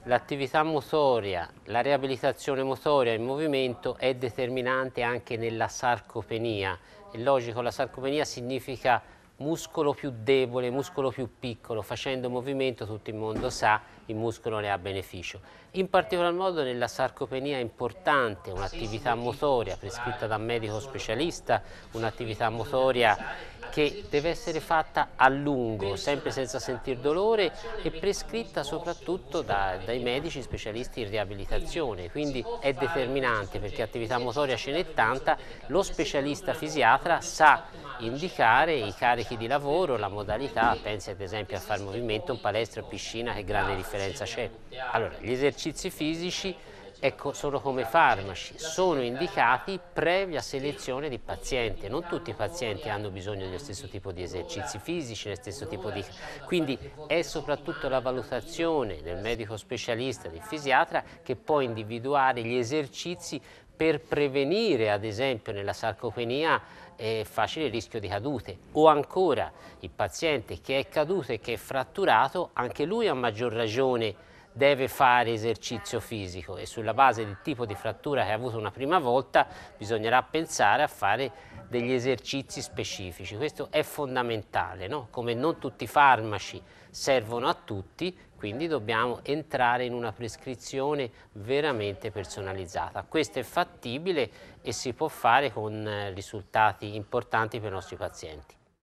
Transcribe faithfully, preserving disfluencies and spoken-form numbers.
L'attività motoria, la riabilitazione motoria, il movimento è determinante anche nella sarcopenia. È logico, la sarcopenia significa muscolo più debole, muscolo più piccolo. Facendo movimento, tutto il mondo sa, il muscolo ne ha beneficio. In particolar modo nella sarcopenia è importante un'attività motoria prescritta da un medico specialista, un'attività motoria che deve essere fatta a lungo, sempre senza sentir dolore, e prescritta soprattutto da, dai medici specialisti in riabilitazione. Quindi è determinante, perché attività motoria ce n'è tanta, lo specialista fisiatra sa indicare i carichi di lavoro, la modalità. Pensi ad esempio a fare movimento in palestra o piscina, che grande differenza c'è. Allora, gli esercizi fisici, ecco, sono come farmaci, sono indicati previa selezione di paziente. Non tutti i pazienti hanno bisogno dello stesso tipo di esercizi fisici, dello stesso tipo di... Quindi è soprattutto la valutazione del medico specialista, del fisiatra, che può individuare gli esercizi per prevenire, ad esempio, nella sarcopenia eh, facile rischio di cadute. O ancora, il paziente che è caduto e che è fratturato, anche lui a maggior ragione deve fare esercizio fisico, e sulla base del tipo di frattura che ha avuto una prima volta bisognerà pensare a fare degli esercizi specifici. Questo è fondamentale, no? Come non tutti i farmaci servono a tutti, quindi dobbiamo entrare in una prescrizione veramente personalizzata. Questo è fattibile e si può fare con risultati importanti per i nostri pazienti.